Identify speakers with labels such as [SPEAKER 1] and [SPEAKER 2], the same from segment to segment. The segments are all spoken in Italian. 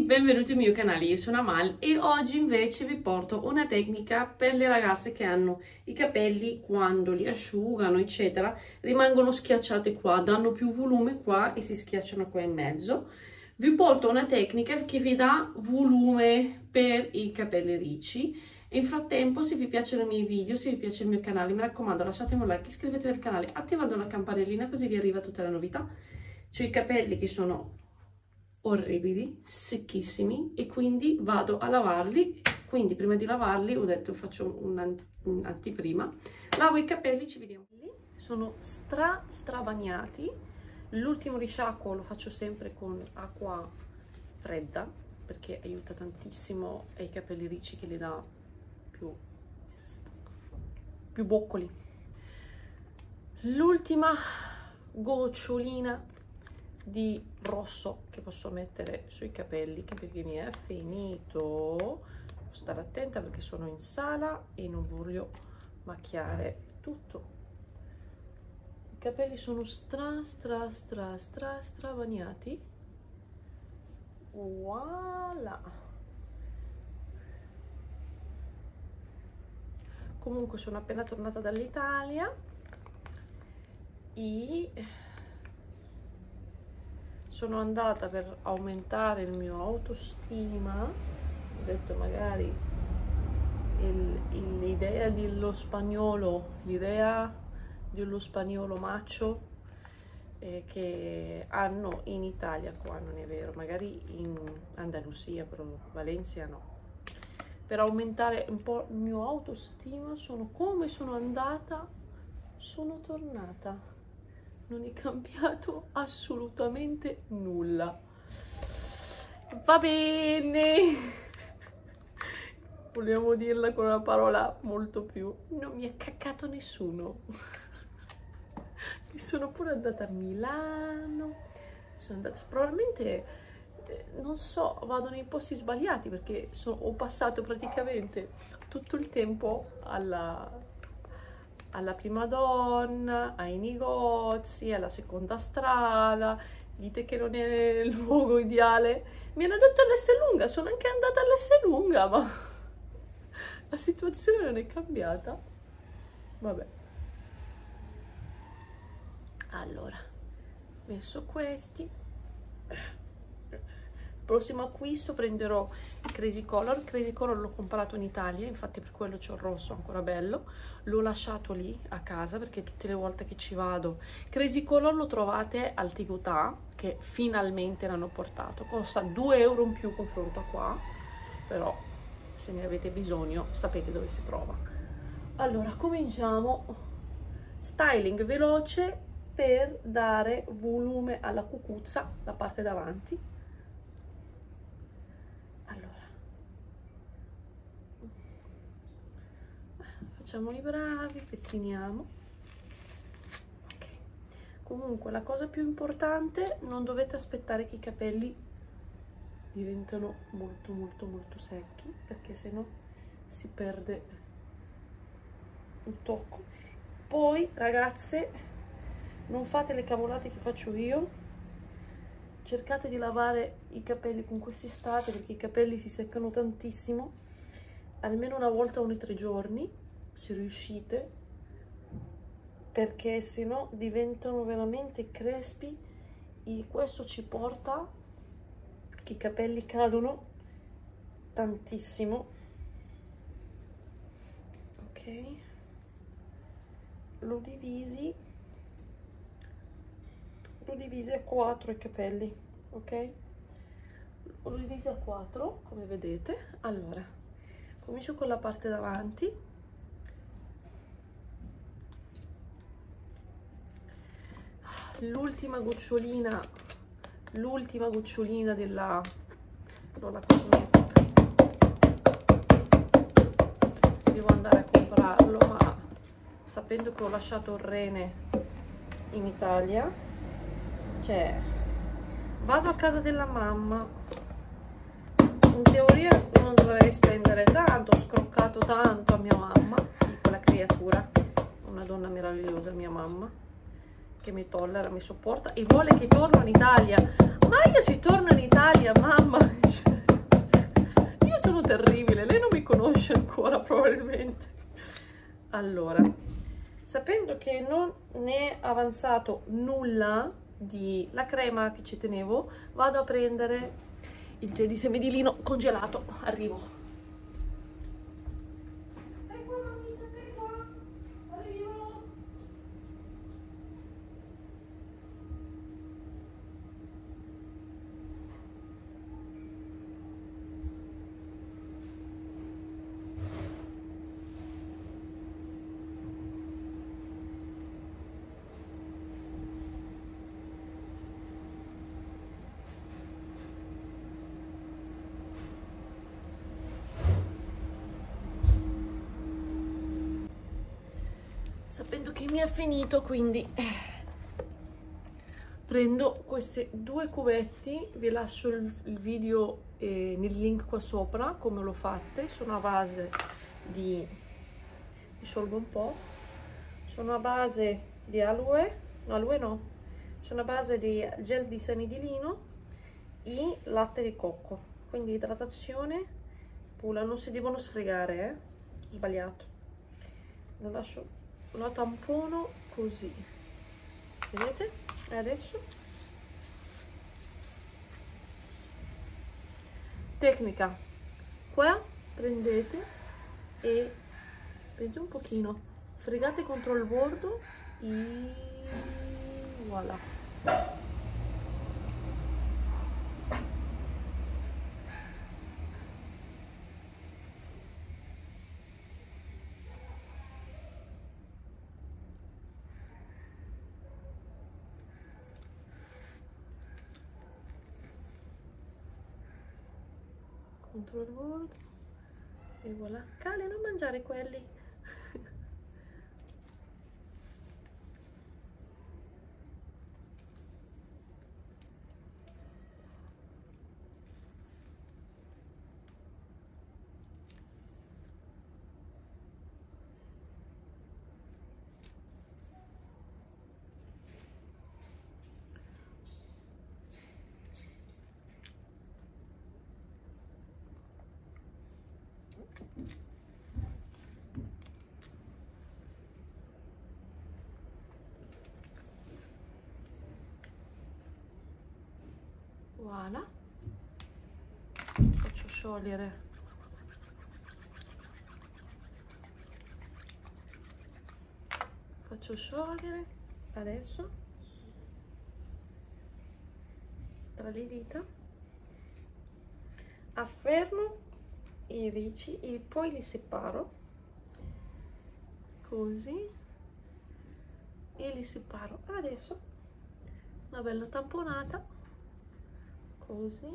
[SPEAKER 1] benvenuti al mio canale, io sono Amal e oggi invece vi porto una tecnica per le ragazze che hanno i capelli quando li asciugano eccetera rimangono schiacciati qua, danno più volume qua e si schiacciano qua in mezzo. Vi porto una tecnica che vi dà volume per i capelli ricci. Nel frattempo, se vi piacciono i miei video, se vi piace il mio canale, mi raccomando lasciatemi un like, iscrivetevi al canale, attivando la campanellina così vi arriva tutte le novità. C'ho i capelli che sono orribili, secchissimi e quindi vado a lavarli. Quindi prima di lavarli ho detto faccio un'anteprima, lavo i capelli, ci vediamo. Sono strabagnati. L'ultimo risciacquo lo faccio sempre con acqua fredda perché aiuta tantissimo ai capelli ricci, che li dà più boccoli. L'ultima gocciolina di rosso che posso mettere sui capelli, che perché mi è finito. Devo stare attenta perché sono in sala e non voglio macchiare tutto. I capelli sono strabagnati. Voilà. Comunque sono appena tornata dall'Italia e sono andata per aumentare il mio autostima. Ho detto magari l'idea dello spagnolo, macho che hanno in Italia, qua non è vero, magari in Andalusia, però Valencia no. Per aumentare un po' il mio autostima, come sono andata, sono tornata. Non è cambiato assolutamente nulla. Va bene. Vogliamo dirla con una parola molto più. Non mi ha caccato nessuno. Mi sono pure andata a Milano. Sono andata probabilmente... non so, vado nei posti sbagliati perché ho passato praticamente tutto il tempo alla prima donna, ai negozi, alla seconda strada. Dite che non è il luogo ideale. Mi hanno detto all'Esselunga, sono anche andata all'Esselunga, ma la situazione non è cambiata. Vabbè. Allora, messo questi. Prossimo acquisto prenderò il Crazy Color. Crazy Color l'ho comprato in Italia, infatti per quello c'ho il rosso ancora bello. L'ho lasciato lì a casa perché tutte le volte che ci vado. Crazy Color lo trovate al Tigotà, che finalmente l'hanno portato. Costa 2 euro in più confronto a qua, però se ne avete bisogno sapete dove si trova. Allora, cominciamo. Styling veloce per dare volume alla cucuzza, la parte davanti. Facciamo i bravi, pettiniamo. Ok. Comunque la cosa più importante, non dovete aspettare che i capelli diventano molto secchi, perché sennò si perde il tocco. Poi ragazze, non fate le cavolate che faccio io, cercate di lavare i capelli con quest'estate perché i capelli si seccano tantissimo, almeno una volta ogni 3 giorni se riuscite, perché sennò diventano veramente crespi e questo ci porta che i capelli cadono tantissimo. Ok, l'ho divisi a 4 i capelli, ok, l'ho divisi a 4 come vedete. Allora comincio con la parte davanti. L'ultima gocciolina della cosmetica, devo andare a comprarlo, ma sapendo che ho lasciato il rene in Italia, cioè vado a casa della mamma, in teoria non dovrei spendere tanto, ho scroccato tanto a mia mamma, quella creatura, una donna meravigliosa mia mamma, che mi tollera, mi sopporta e vuole che torno in Italia. Ma io se torno in Italia, mamma, cioè, terribile, lei non mi conosce ancora probabilmente. Allora, sapendo che non ne è avanzato nulla la crema che ci tenevo, vado a prendere il gel di semi di lino congelato. Arrivo. Sapendo che mi è finito, quindi prendo questi 2 cubetti, vi lascio il video nel link qua sopra come l'ho fatte. Sono a base di, mi sciolgo un po', sono a base di aloe no, sono a base di gel di semi di lino e latte di cocco, quindi idratazione pura, non si devono sfregare, sbagliato, lo lascio, lo tampono così, vedete? E adesso tecnica, qua prendete e prendete un pochino, fregate contro il bordo e voilà. Contro il bordo e voilà. Cale, non mangiare quelli. Voilà, faccio sciogliere adesso tra le dita, affermo i ricci e poi li separo così e li separo. Adesso una bella tamponata così,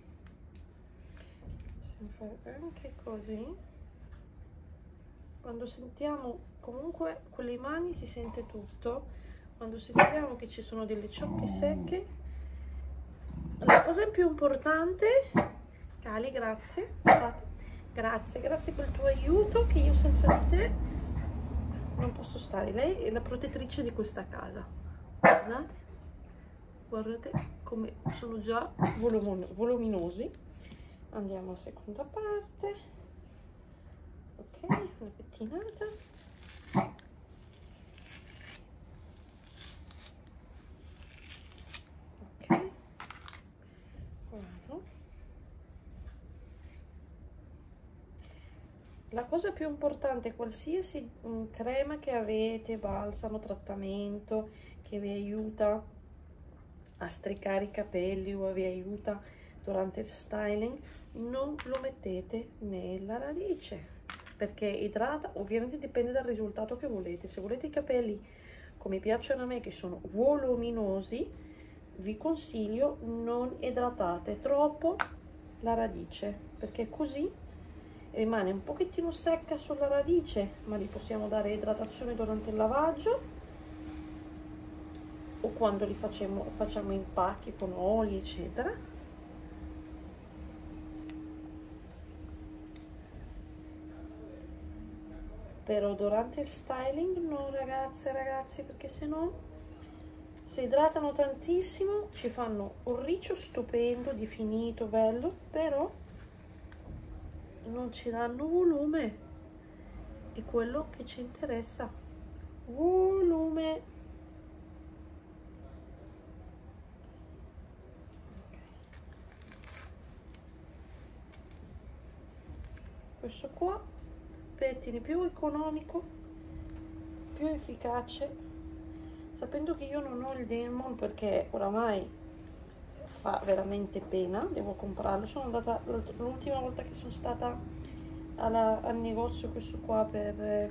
[SPEAKER 1] sempre anche così. Quando sentiamo, comunque con le mani si sente tutto, quando sentiamo che ci sono delle ciocche secche, la cosa più importante, Cali, grazie, grazie per il tuo aiuto, che io senza di te non posso stare. Lei è la protettrice di questa casa, guardate come sono già voluminosi. Andiamo alla seconda parte, ok, una pettinata, ok, guarda. La cosa più importante, qualsiasi crema che avete, balsamo, trattamento che vi aiuta a stricare i capelli o vi aiuta durante il styling, non lo mettete nella radice, perché idrata. Ovviamente dipende dal risultato che volete. Se volete i capelli come piacciono a me, che sono voluminosi, vi consiglio non idratate troppo la radice, perché così rimane un pochettino secca sulla radice, ma gli possiamo dare idratazione durante il lavaggio o quando li facciamo impacchi con oli eccetera. Però durante il styling no, ragazze e ragazzi, perché sennò si idratano tantissimo, ci fanno un riccio stupendo, definito, bello, però non ci danno volume, è quello che ci interessa, volume. Questo qua, pettine più economico, più efficace, sapendo che io non ho il Demon perché oramai fa veramente pena, devo comprarlo. Sono andata l'ultima volta che sono stata al negozio, questo qua per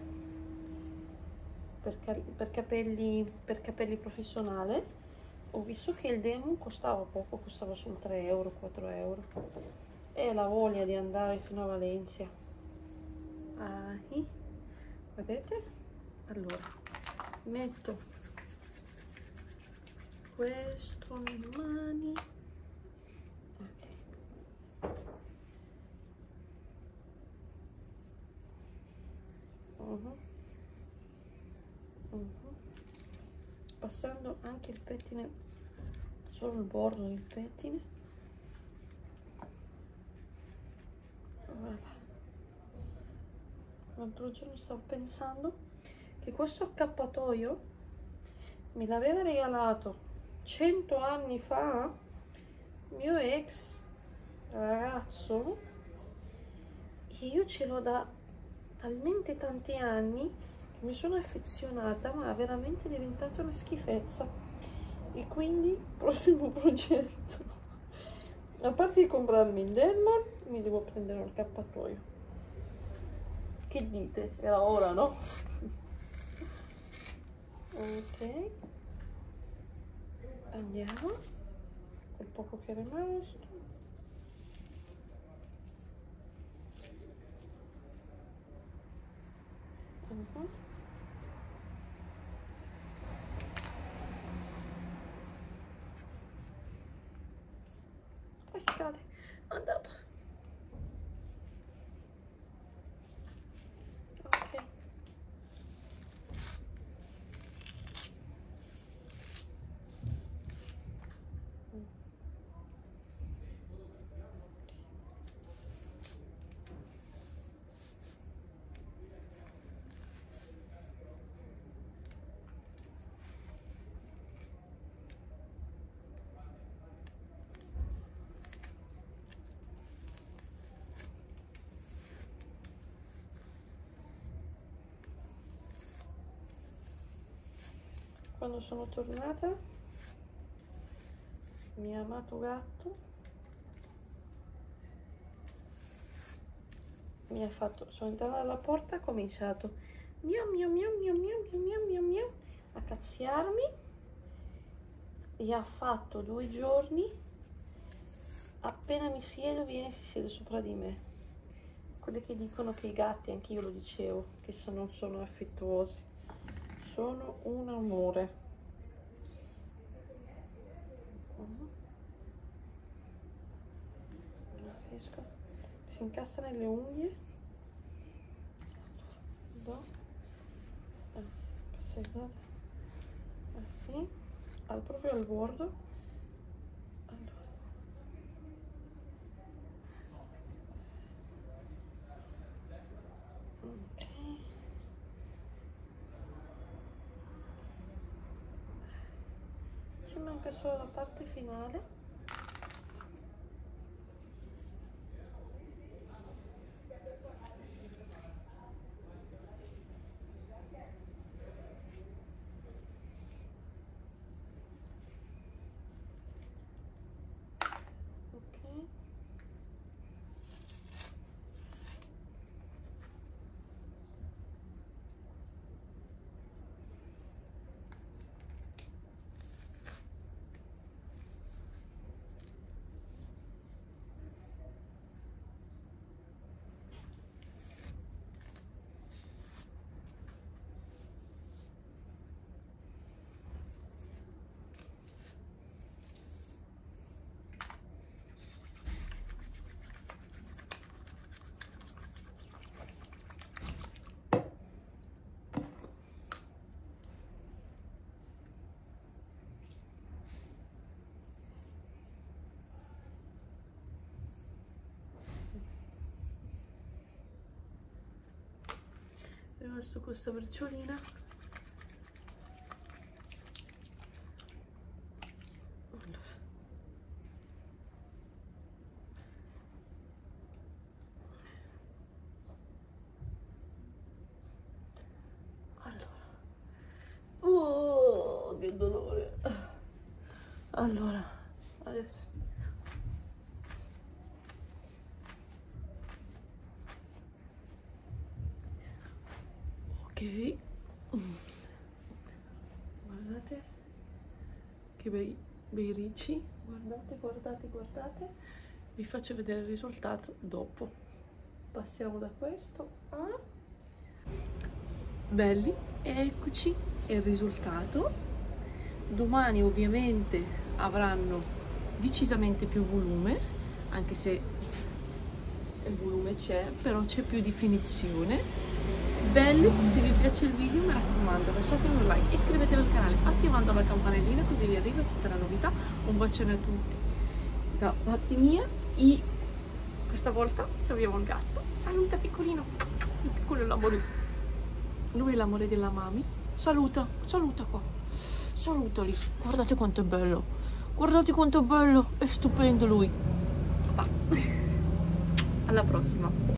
[SPEAKER 1] capelli professionale, ho visto che il Demon costava poco, costava solo 3 euro, 4 euro, e la voglia di andare fino a Valencia. Vedete? Allora metto questo nelle mani. Passando anche il pettine, solo il bordo del pettine. Guarda, l'altro giorno stavo pensando che questo accappatoio me l'aveva regalato 100 anni fa mio ex ragazzo, che io ce l'ho da talmente tanti anni che mi sono affezionata, ma è veramente diventata una schifezza. E quindi prossimo progetto, a parte di comprarmi il Demon, mi devo prendere un accappatoio. Che dite? Era ora, no? Ok, andiamo quel poco che è rimasto. Cade, è andato. Ok. Quando sono tornata, mio amato gatto mi ha fatto, sono entrata dalla porta, ha cominciato miau miau miau miau miau miau miau miau a cazziarmi, e ha fatto 2 giorni, appena mi siedo viene e si siede sopra di me. Quelli che dicono che i gatti, anche io lo dicevo, che non sono affettuosi, sono un amore. Non riesco, si incastra nelle unghie. Passeggiata sì, proprio al bordo. Allora, ok, ci manca solo la parte finale. adesso questa briciolina. Oh, che dolore. Allora, adesso ok, guardate che bei ricci, guardate, guardate, guardate. Vi faccio vedere il risultato dopo. Passiamo da questo a belli, eccoci il risultato. Domani ovviamente avranno decisamente più volume, anche se il volume c'è, però c'è più definizione. Belli, se vi piace il video mi raccomando lasciatemi un like, iscrivetevi al canale attivando la campanellina così vi arriva tutte le novità. Un bacione a tutti da parte mia e questa volta ci abbiamo il gatto. Saluta piccolino, il piccolo è l'amore, lui è l'amore della mami. Saluta, saluta qua, salutali, guardate quanto è bello, guardate quanto è bello, è stupendo lui. Va. Alla prossima.